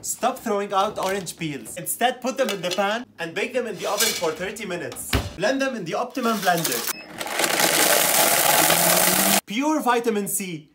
Stop throwing out orange peels. Instead, put them in the pan and bake them in the oven for 30 minutes. Blend them in the Optimum Blender. Pure vitamin C.